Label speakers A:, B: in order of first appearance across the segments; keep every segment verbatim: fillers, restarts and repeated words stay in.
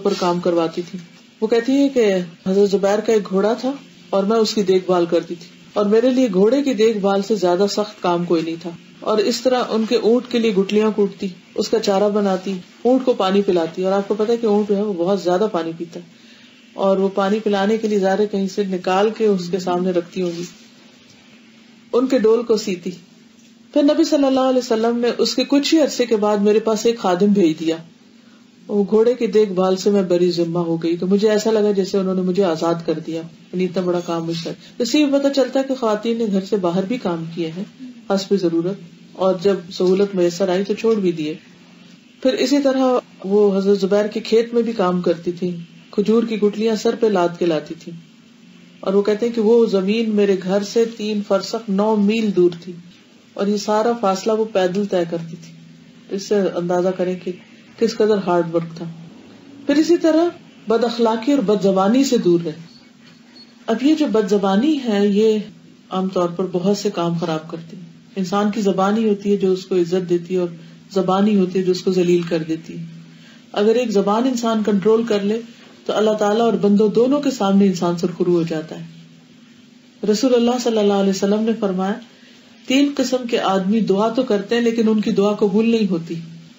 A: اوپر کام کرواتی تھی. وہ کہتی ہے کہ حضرت زبیر کا ایک گھوڑا تھا اور میں اس کی دیکھ بھال کرتی تھی, اور میرے لیے گھوڑے کی دیکھ بھال سے زیادہ سخت کام کوئی نہیں تھا. اور اس طرح ان کے اونٹ کے لیے گٹلیاں کوٹتی, اس کا چارہ بناتی, اونٹ کو پانی پلاتی. اور آپ کو پتا ہے کہ اونٹ جو ہے وہ بہت زیادہ پانی پیتا ہے, اور وہ پانی پلانے کے لیے ظاہر کہیں سے نکال کے اس کے سامنے رکھتی ہوگی. ان کے ڈول کو سیتی. پھر نبی صلی اللہ علیہ وسلم نے اس کے کچھ ہی عرصے کے بعد میرے پاس ایک خادم بھیج دیا. وہ گھوڑے کی دیکھ بھال سے میں بری ذمہ ہو گئی, تو مجھے ایسا لگا جیسے انہوں نے مجھے آزاد کر دیا. یعنی اتنا بڑا کام مجھ سے. اس سے پتا چلتا ہے کہ خواتین نے گھر سے باہر بھی کام کیے ہیں حسب ضرورت, اور جب سہولت میسر آئی تو چھوڑ بھی دیے. پھر اسی طرح وہ حضرت زبیر کے کھیت میں بھی کام کرتی تھی, کھجور کی گٹلیاں سر پہ لاد کے لاتی تھی. اور وہ کہتے ہیں کہ وہ زمین میرے گھر سے تین فرسخ نو میل دور تھی, اور یہ سارا فاصلہ وہ پیدل طے کرتی تھی. اس سے اندازہ کریں کہ کس قدر ہارڈ ورک تھا. پھر اسی طرح بد اخلاقی اور بد زبانی سے دور رہے. اب یہ جو بد زبانی ہے یہ عام طور پر بہت سے کام خراب کرتی ہے. انسان کی زبان ہی ہوتی ہے جو اس کو عزت دیتی ہے, اور زبان ہی ہوتی ہے جو اس کو ذلیل کر دیتی ہے. اگر ایک زبان انسان کنٹرول کر لے تو اللہ تعالیٰ اور بندوں دونوں کے سامنے انسان سرخرو ہو جاتا ہے. رسول اللہ صلی اللہ علیہ وسلم نے فرمایا, تین قسم کے آدمی دعا تو کرتے ہیں لیکن ان کی دعا قبول نہیں ہوتی.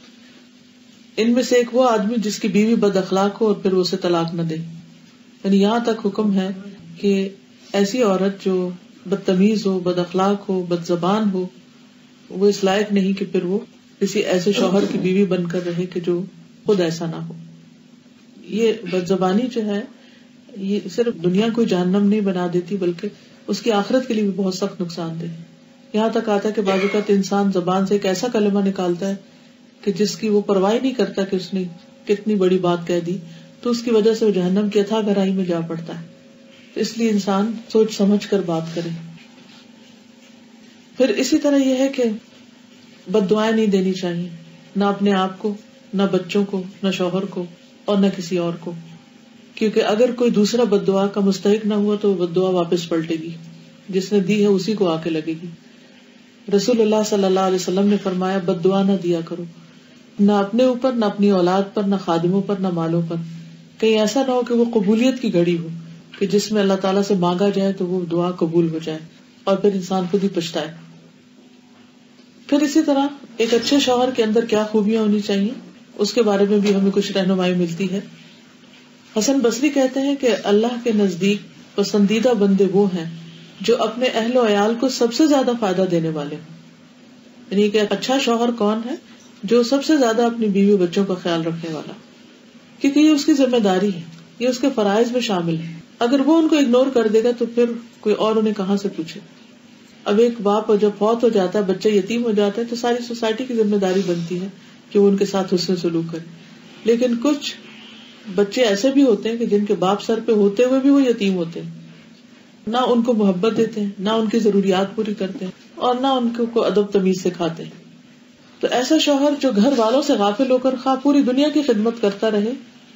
A: ان میں سے ایک وہ آدمی جس کی بیوی بد اخلاق ہو اور پھر وہ اسے طلاق نہ دے. یعنی یہاں تک حکم ہے کہ ایسی عورت جو بدتمیز ہو, بد اخلاق ہو, بد زبان ہو, وہ اس لائق نہیں کہ پھر وہ کسی ایسے شوہر کی بیوی بن کر رہے کہ جو خود ایسا نہ ہو. یہ بد زبانی جو ہے یہ صرف دنیا کو جہنم نہیں بنا دیتی بلکہ اس کی آخرت کے لیے بھی بہت سخت نقصان دہ. یہاں تک آتا ہے کہ بعض اوقات انسان زبان سے ایک ایسا کلمہ نکالتا ہے کہ جس کی وہ پرواہ نہیں کرتا کہ اس نے کتنی بڑی بات کہہ دی, تو اس کی وجہ سے وہ جہنم کی اتھاہ گہرائی میں جا پڑتا ہے. تو اس لیے انسان سوچ سمجھ کر بات کرے. پھر اسی طرح یہ ہے کہ بد دعائیں نہیں دینی چاہیے, نہ اپنے آپ کو, نہ بچوں کو, نہ شوہر کو, اور نہ کسی اور کو. کیونکہ اگر کوئی دوسرا بد دعا کا مستحق نہ ہوا تو بد دعا واپس پلٹے گی, جس نے دی ہے اسی کو آ کے لگے گی. رسول اللہ صلی اللہ علیہ وسلم نے فرمایا, بد دعا نہ دیا کرو, نہ اپنے اوپر, نہ اپنی اولاد پر, نہ خادموں پر, نہ مالوں پر. کہیں ایسا نہ ہو کہ وہ قبولیت کی گھڑی ہو کہ جس میں اللہ تعالیٰ سے مانگا جائے تو وہ دعا قبول ہو جائے اور پھر انسان خود ہی پچھتائے. پھر اسی طرح ایک اچھے شوہر کے اندر کیا خوبیاں ہونی چاہیے اس کے بارے میں بھی ہمیں کچھ رہنمائی ملتی ہے. حسن بصری کہتے ہیں کہ اللہ کے نزدیک پسندیدہ بندے وہ ہیں جو اپنے اہل و عیال کو سب سے زیادہ فائدہ دینے والے ہیں. یعنی کہ اچھا شوہر کون ہے؟ جو سب سے زیادہ اپنی بیوی بچوں کا خیال رکھنے والا, کیونکہ یہ اس کی ذمہ داری ہے, یہ اس کے فرائض میں شامل ہے. اگر وہ ان کو اگنور کر دے گا تو پھر کوئی اور انہیں کہاں سے پوچھے. اب ایک باپ جب فوت ہو جاتا ہے, بچے یتیم ہو جاتے ہیں, تو ساری سوسائٹی کی ذمہ داری بنتی ہے کہ وہ ان کے ساتھ حسن سلوک کرے. لیکن کچھ بچے ایسے بھی ہوتے ہیں کہ جن کے باپ سر پہ ہوتے ہوئے بھی وہ یتیم ہوتے ہیں, نہ ان کو محبت دیتے ہیں, نہ ان کی ضروریات پوری کرتے ہیں, اور نہ ان کو ادب تمیز سکھاتے ہیں. تو ایسا شوہر جو گھر والوں سے غافل ہو کر خواہ پوری دنیا کی خدمت کرتا رہے,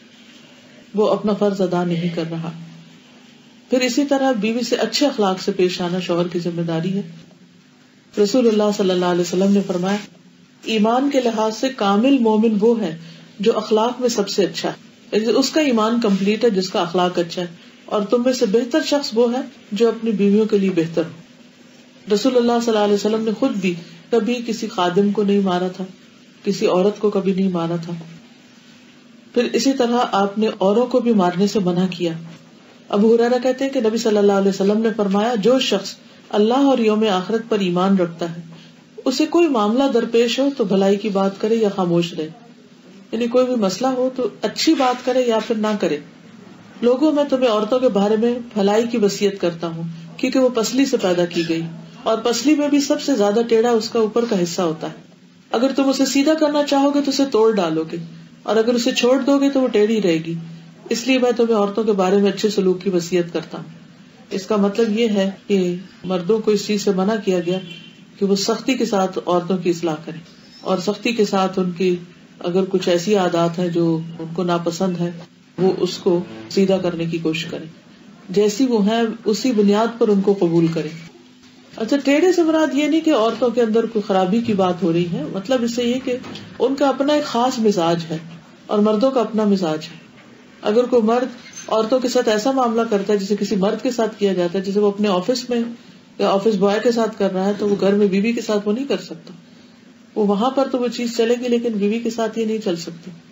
A: وہ اپنا فرض ادا نہیں کر رہا. پھر اسی طرح بیوی سے اچھے اخلاق سے پیش آنا شوہر کی ذمہ داری ہے. رسول اللہ صلی اللہ علیہ وسلم نے فرمایا, ایمان کے لحاظ سے کامل مومن وہ ہے جو اخلاق میں سب سے اچھا ہے. اس کا ایمان کمپلیٹ ہے جس کا اخلاق اچھا ہے. اور تم میں سے بہتر شخص وہ ہے جو اپنی بیویوں کے لیے بہتر ہو. رسول اللہ صلی اللہ علیہ وسلم نے خود بھی کبھی کسی خادم کو نہیں مارا تھا, کسی عورت کو کبھی نہیں مارا تھا. پھر اسی طرح آپ نے اوروں کو بھی مارنے سے منع کیا. ابو ہریرہ کہتے ہیں کہ نبی صلی اللہ علیہ وسلم نے فرمایا, جو شخص اللہ اور یوم آخرت پر ایمان رکھتا ہے اسے کوئی معاملہ درپیش ہو تو بھلائی کی بات کرے یا خاموش رہے. یعنی کوئی بھی مسئلہ ہو تو اچھی بات کرے یا پھر نہ کرے. لوگوں میں تمہیں عورتوں کے بارے میں بھلائی کی وصیت کرتا ہوں کیونکہ وہ پسلی سے پیدا کی گئی, اور پسلی میں بھی سب سے زیادہ ٹیڑھا اس کا اوپر کا حصہ ہوتا ہے. اگر تم اسے سیدھا کرنا چاہو گے تو اسے توڑ ڈالو گے, اور اگر اسے چھوڑ دو گے تو وہ ٹیڑھی رہے گی. اس لیے میں تمہیں عورتوں کے بارے میں اچھے سلوک کی وصیت کرتا ہوں. اس کا مطلب یہ ہے کہ مردوں کو اس چیز سے منع کیا گیا کہ وہ سختی کے ساتھ عورتوں کی اصلاح کریں, اور سختی کے ساتھ ان کی اگر کچھ ایسی عادات ہیں جو ان کو ناپسند ہے وہ اس کو سیدھا کرنے کی کوشش کریں, جیسی وہ ہیں اسی بنیاد پر ان کو قبول کریں. اچھا, ٹیڑھے سے مراد یہ نہیں کہ عورتوں کے اندر کوئی خرابی کی بات ہو رہی ہے, مطلب اس سے یہ کہ ان کا اپنا ایک خاص مزاج ہے اور مردوں کا اپنا مزاج ہے. اگر کوئی مرد عورتوں کے ساتھ ایسا معاملہ کرتا ہے جسے کسی مرد کے ساتھ کیا جاتا ہے، جسے وہ اپنے آفس میں یا آفس بوائے کے ساتھ کر رہا ہے، تو وہ گھر میں بیوی کے ساتھ وہ نہیں کر سکتا. وہ وہاں پر تو وہ چیز چلے گی لیکن بیوی کے ساتھ یہ نہیں چل سکتی.